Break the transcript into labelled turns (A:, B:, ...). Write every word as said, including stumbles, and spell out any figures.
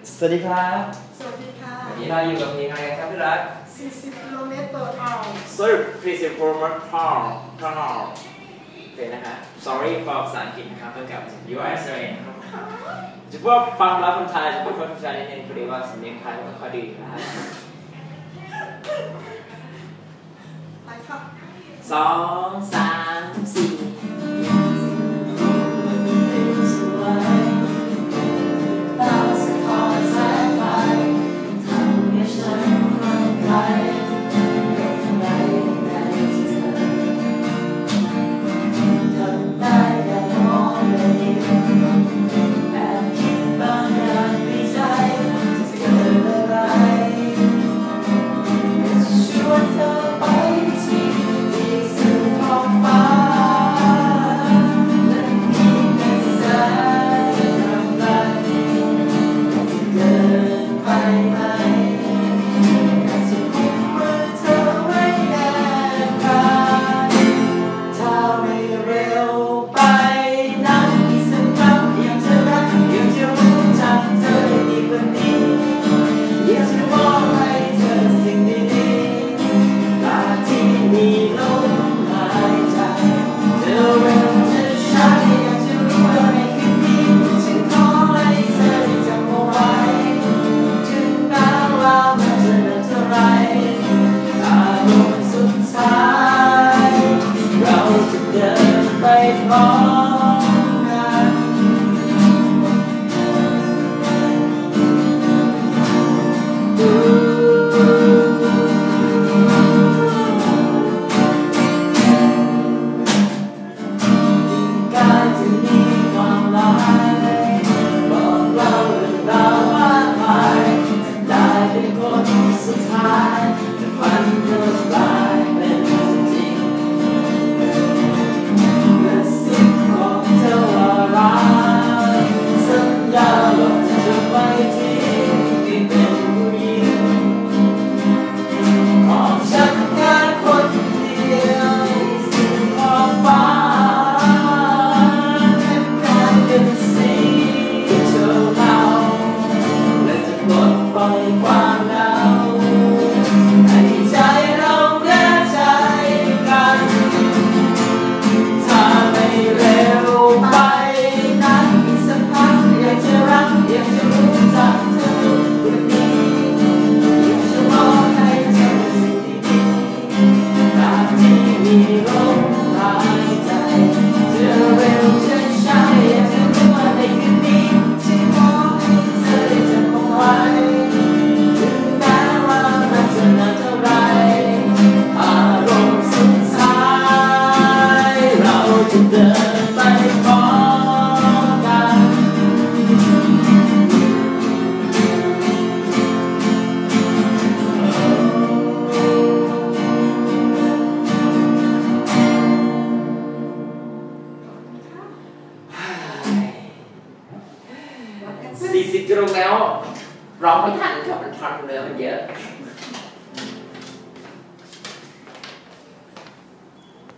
A: สวัสดีครับ
B: สวัสดีค่ะ
A: วันนี้เราอยู่กับเพลงอะไรกันครับพี่รัก
B: สี่สิบกิโลเมตรต่อชั่วโมง
A: Sorry please for my car car โอเคนะฮะ Sorry for ภาษาอังกฤษนะครับเพื่อกับ ยู เอส เอ นะครับจะพูดฟังแล้วคนไทยจะพูดคนไทยนิดนึงพอดีว่าสำเนียงไทยไม่ค่อยดีนะฮะ
B: ไปค่ะ
A: สองสามสี่สี่สิบกิโลแล้วร้องไม่ทันครับมันทันเลยมันเยอะ